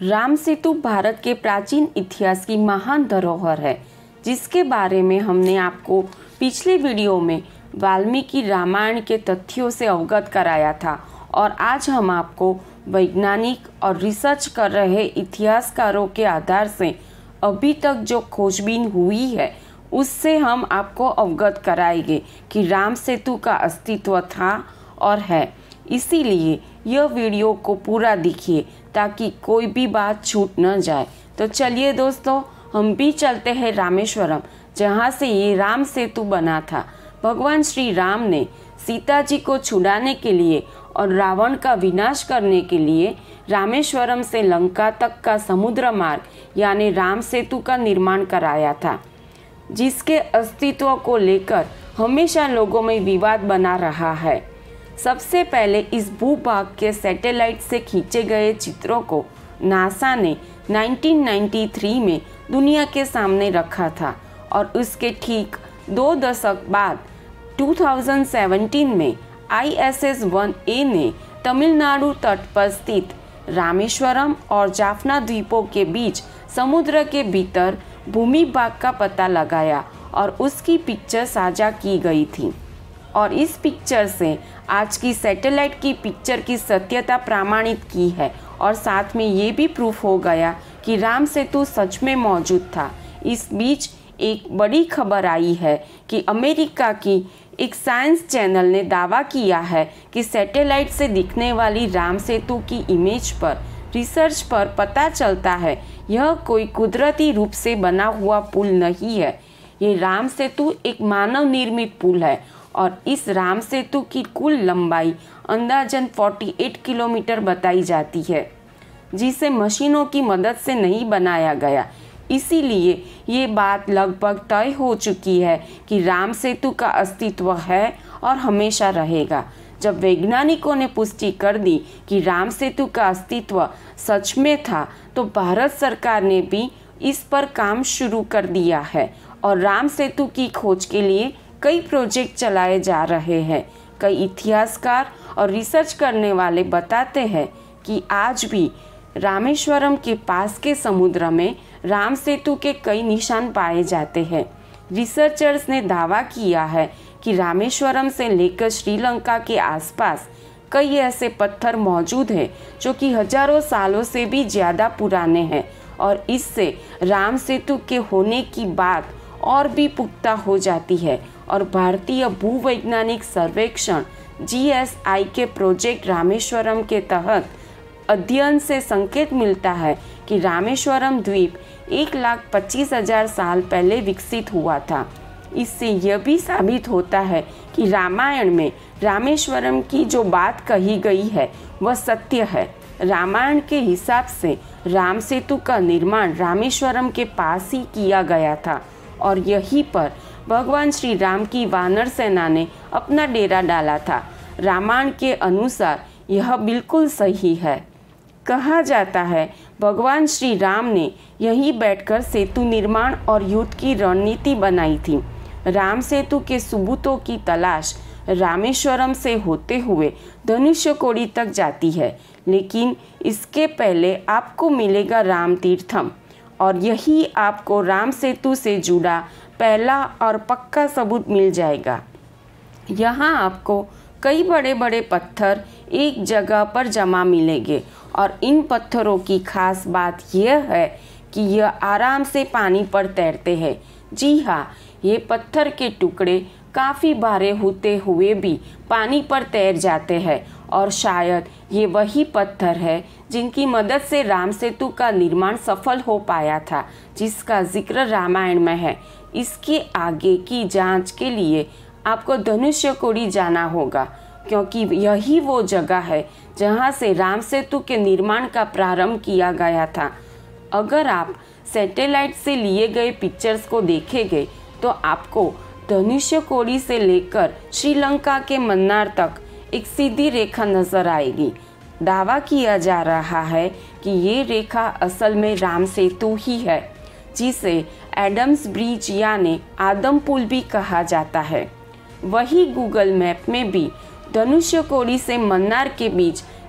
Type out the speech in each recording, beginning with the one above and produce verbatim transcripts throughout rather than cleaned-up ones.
राम सेतु भारत के प्राचीन इतिहास की महान धरोहर है, जिसके बारे में हमने आपको पिछले वीडियो में वाल्मीकि रामायण के तथ्यों से अवगत कराया था। और आज हम आपको वैज्ञानिक और रिसर्च कर रहे इतिहासकारों के आधार से अभी तक जो खोजबीन हुई है उससे हम आपको अवगत कराएंगे कि राम सेतु का अस्तित्व था और है। इसीलिए यह वीडियो को पूरा देखिए ताकि कोई भी बात छूट न जाए। तो चलिए दोस्तों, हम भी चलते हैं रामेश्वरम, जहाँ से ये राम सेतु बना था। भगवान श्री राम ने सीता जी को छुड़ाने के लिए और रावण का विनाश करने के लिए रामेश्वरम से लंका तक का समुद्र मार्ग यानी राम सेतु का निर्माण कराया था, जिसके अस्तित्व को लेकर हमेशा लोगों में विवाद बना रहा है। सबसे पहले इस भूभाग के सैटेलाइट से खींचे गए चित्रों को नासा ने उन्नीस सौ तिरानवे में दुनिया के सामने रखा था और उसके ठीक दो दशक बाद दो हज़ार सत्रह में I S S one A ने तमिलनाडु तट पर स्थित रामेश्वरम और जाफना द्वीपों के बीच समुद्र के भीतर भूमि भाग का पता लगाया और उसकी पिक्चर साझा की गई थी। और इस पिक्चर से आज की सैटेलाइट की पिक्चर की सत्यता प्रमाणित की है और साथ में ये भी प्रूफ हो गया कि राम सेतु सच में मौजूद था। इस बीच एक बड़ी खबर आई है कि अमेरिका की एक साइंस चैनल ने दावा किया है कि सैटेलाइट से दिखने वाली राम सेतु की इमेज पर रिसर्च पर पता चलता है यह कोई कुदरती रूप से बना हुआ पुल नहीं है। ये राम सेतु एक मानव निर्मित पुल है और इस राम सेतु की कुल लंबाई अंदाजन अड़तालीस किलोमीटर बताई जाती है, जिसे मशीनों की मदद से नहीं बनाया गया। इसीलिए ये बात लगभग तय हो चुकी है कि राम सेतु का अस्तित्व है और हमेशा रहेगा। जब वैज्ञानिकों ने पुष्टि कर दी कि राम सेतु का अस्तित्व सच में था, तो भारत सरकार ने भी इस पर काम शुरू कर दिया है और राम सेतु की खोज के लिए कई प्रोजेक्ट चलाए जा रहे हैं। कई इतिहासकार और रिसर्च करने वाले बताते हैं कि आज भी रामेश्वरम के पास के समुद्र में राम सेतु के कई निशान पाए जाते हैं। रिसर्चर्स ने दावा किया है कि रामेश्वरम से लेकर श्रीलंका के आसपास कई ऐसे पत्थर मौजूद हैं जो कि हजारों सालों से भी ज़्यादा पुराने हैं और इससे राम सेतु के होने की बात और भी पुख्ता हो जाती है। और भारतीय भूवैज्ञानिक सर्वेक्षण जी एस आई के प्रोजेक्ट रामेश्वरम के तहत अध्ययन से संकेत मिलता है कि रामेश्वरम द्वीप एक लाख पच्चीस हजार साल पहले विकसित हुआ था। इससे यह भी साबित होता है कि रामायण में रामेश्वरम की जो बात कही गई है वह सत्य है। रामायण के हिसाब से राम सेतु का निर्माण रामेश्वरम के पास ही किया गया था और यहीं पर भगवान श्री राम की वानर सेना ने अपना डेरा डाला था। रामायण के अनुसार यह बिल्कुल सही है। कहा जाता है भगवान श्री राम ने यहीं बैठकर सेतु निर्माण और युद्ध की रणनीति बनाई थी। राम सेतु के सबूतों की तलाश रामेश्वरम से होते हुए धनुष्यकोडी तक जाती है, लेकिन इसके पहले आपको मिलेगा राम तीर्थम और यही आपको राम सेतु से जुड़ा पहला और पक्का सबूत मिल जाएगा। यहाँ आपको कई बड़े बड़े पत्थर एक जगह पर जमा मिलेंगे और इन पत्थरों की खास बात यह है कि यह आराम से पानी पर तैरते हैं। जी हाँ, ये पत्थर के टुकड़े काफ़ी भारे होते हुए भी पानी पर तैर जाते हैं और शायद ये वही पत्थर है जिनकी मदद से राम सेतु का निर्माण सफल हो पाया था, जिसका जिक्र रामायण में है। इसके आगे की जांच के लिए आपको धनुष्यकोडी जाना होगा, क्योंकि यही वो जगह है जहां से राम सेतु के निर्माण का प्रारंभ किया गया था। अगर आप सैटेलाइट से लिए गए पिक्चर्स को देखेंगे तो आपको धनुष्यकोडी से लेकर श्रीलंका के मन्नार तक एक सीधी रेखा नजर आएगी। दावा किया जा रहा है कि ये रेखा असल में राम सेतु ही है, जिसे एडम्स ब्रिज यानी आदम पुल भी कहा जाता है। वही गूगल मैप में भी धनुष्यकोडी से मन्नार के बीच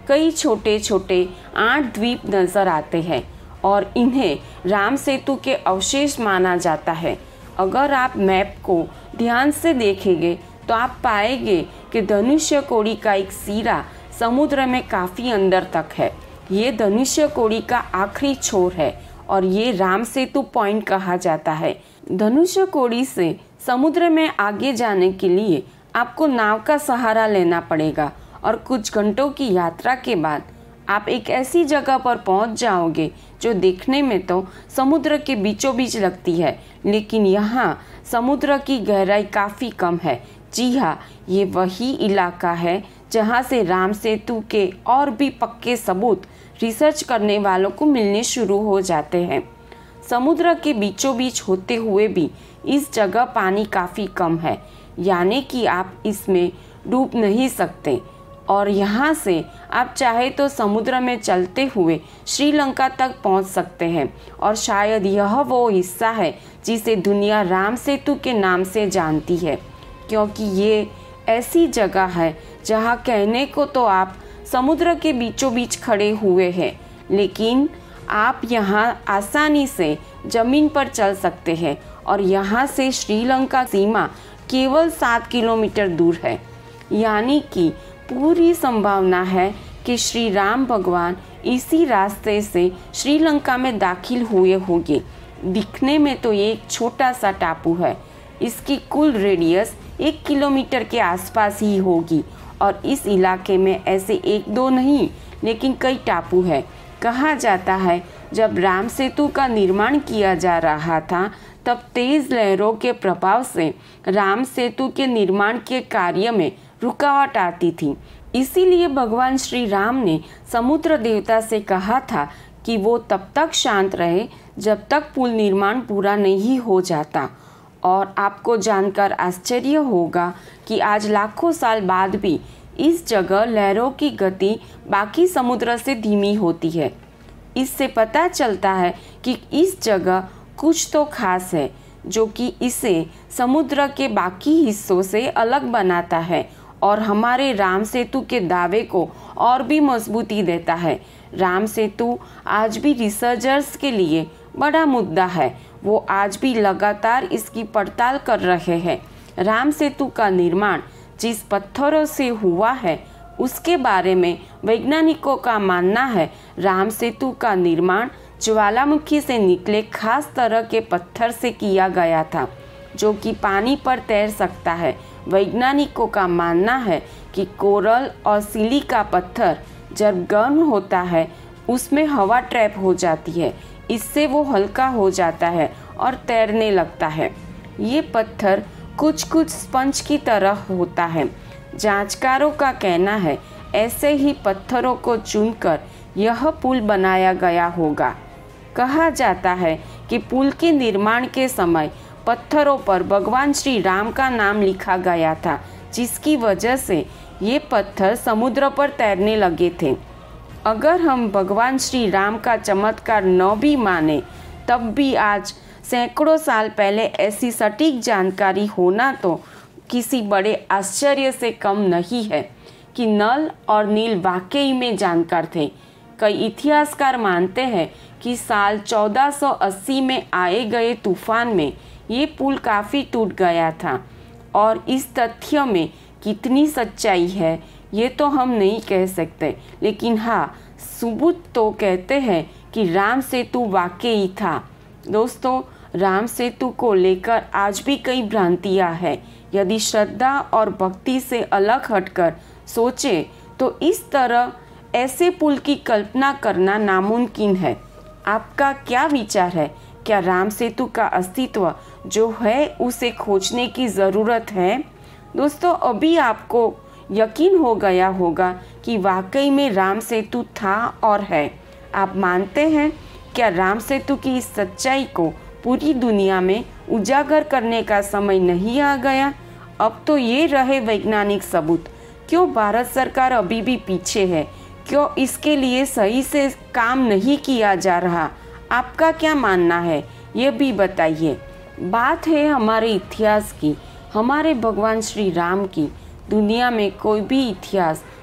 कई छोटे छोटे आठ द्वीप नजर आते हैं और इन्हें राम सेतु के अवशेष माना जाता है। अगर आप मैप को ध्यान से देखेंगे तो आप पाएंगे कि धनुष्य कोड़ी का एक सिरा समुद्र में काफ़ी अंदर तक है। ये धनुष्य कोड़ी का आखिरी छोर है और ये राम सेतु पॉइंट कहा जाता है। धनुष्य कोड़ी से समुद्र में आगे जाने के लिए आपको नाव का सहारा लेना पड़ेगा और कुछ घंटों की यात्रा के बाद आप एक ऐसी जगह पर पहुंच जाओगे जो देखने में तो समुद्र के बीचों बीच लगती है, लेकिन यहाँ समुद्र की गहराई काफ़ी कम है। जी हाँ, ये वही इलाका है जहाँ से राम सेतु के और भी पक्के सबूत रिसर्च करने वालों को मिलने शुरू हो जाते हैं। समुद्र के बीचों बीच होते हुए भी इस जगह पानी काफ़ी कम है, यानी कि आप इसमें डूब नहीं सकते और यहाँ से आप चाहे तो समुद्र में चलते हुए श्रीलंका तक पहुँच सकते हैं। और शायद यह वो हिस्सा है जिसे दुनिया राम सेतु के नाम से जानती है, क्योंकि ये ऐसी जगह है जहाँ कहने को तो आप समुद्र के बीचों बीच खड़े हुए हैं, लेकिन आप यहाँ आसानी से ज़मीन पर चल सकते हैं और यहाँ से श्रीलंका सीमा केवल सात किलोमीटर दूर है। यानी कि पूरी संभावना है कि श्री राम भगवान इसी रास्ते से श्रीलंका में दाखिल हुए होंगे। दिखने में तो ये एक छोटा सा टापू है, इसकी कुल रेडियस एक किलोमीटर के आसपास ही होगी और इस इलाके में ऐसे एक दो नहीं लेकिन कई टापू है। कहा जाता है जब राम सेतु का निर्माण किया जा रहा था तब तेज़ लहरों के प्रभाव से राम सेतु के निर्माण के कार्य में रुकावट आती थी। इसीलिए भगवान श्री राम ने समुद्र देवता से कहा था कि वो तब तक शांत रहे जब तक पुल निर्माण पूरा नहीं हो जाता। और आपको जानकर आश्चर्य होगा कि आज लाखों साल बाद भी इस जगह लहरों की गति बाकी समुद्र से धीमी होती है। इससे पता चलता है कि इस जगह कुछ तो खास है जो कि इसे समुद्र के बाकी हिस्सों से अलग बनाता है और हमारे राम सेतु के दावे को और भी मजबूती देता है। राम सेतु आज भी रिसर्चर्स के लिए बड़ा मुद्दा है। वो आज भी लगातार इसकी पड़ताल कर रहे हैं। राम सेतु का निर्माण जिस पत्थरों से हुआ है उसके बारे में वैज्ञानिकों का मानना है राम सेतु का निर्माण ज्वालामुखी से निकले खास तरह के पत्थर से किया गया था जो कि पानी पर तैर सकता है। वैज्ञानिकों का मानना है कि कोरल और सिलिका पत्थर जब गर्म होता है उसमें हवा ट्रैप हो जाती है, इससे वो हल्का हो जाता है और तैरने लगता है। ये पत्थर कुछ कुछ स्पंज की तरह होता है। जांचकारों का कहना है ऐसे ही पत्थरों को चुनकर यह पुल बनाया गया होगा। कहा जाता है कि पुल के निर्माण के समय पत्थरों पर भगवान श्री राम का नाम लिखा गया था, जिसकी वजह से ये पत्थर समुद्र पर तैरने लगे थे। अगर हम भगवान श्री राम का चमत्कार न भी माने तब भी आज सैकड़ों साल पहले ऐसी सटीक जानकारी होना तो किसी बड़े आश्चर्य से कम नहीं है कि नल और नील वाकई में जानकार थे। कई इतिहासकार मानते हैं कि साल चौदह सौ अस्सी में आए गए तूफान में ये पुल काफ़ी टूट गया था और इस तथ्य में कितनी सच्चाई है ये तो हम नहीं कह सकते, लेकिन हाँ सबूत तो कहते हैं कि राम सेतु वाकई था। दोस्तों, राम सेतु को लेकर आज भी कई भ्रांतियाँ हैं। यदि श्रद्धा और भक्ति से अलग हटकर सोचें तो इस तरह ऐसे पुल की कल्पना करना नामुमकिन है। आपका क्या विचार है? क्या राम सेतु का अस्तित्व जो है उसे खोजने की ज़रूरत है? दोस्तों, अभी आपको यकीन हो गया होगा कि वाकई में राम सेतु था और है। आप मानते हैं? क्या राम सेतु की इस सच्चाई को पूरी दुनिया में उजागर करने का समय नहीं आ गया? अब तो ये रहे वैज्ञानिक सबूत। क्यों भारत सरकार अभी भी पीछे है? क्यों इसके लिए सही से काम नहीं किया जा रहा? आपका क्या मानना है ये भी बताइए। बात है हमारे इतिहास की, हमारे भगवान श्री राम की। दुनिया में कोई भी इतिहास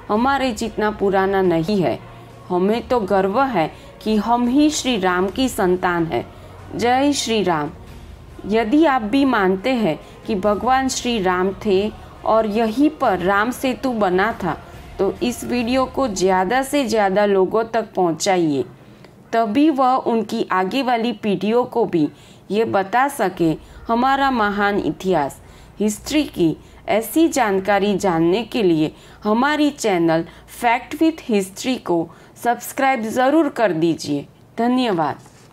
हमारे जितना पुराना नहीं है। हमें तो गर्व है कि हम ही श्री राम की संतान हैं। जय श्री राम। यदि आप भी मानते हैं कि भगवान श्री राम थे और यहीं पर राम सेतु बना था, तो इस वीडियो को ज़्यादा से ज़्यादा लोगों तक पहुंचाइए, तभी वह उनकी आगे वाली पीढ़ियों को भी ये बता सके हमारा महान इतिहास। हिस्ट्री की ऐसी जानकारी जानने के लिए हमारी चैनल फैक्ट विथ हिस्ट्री को सब्सक्राइब ज़रूर कर दीजिए। धन्यवाद।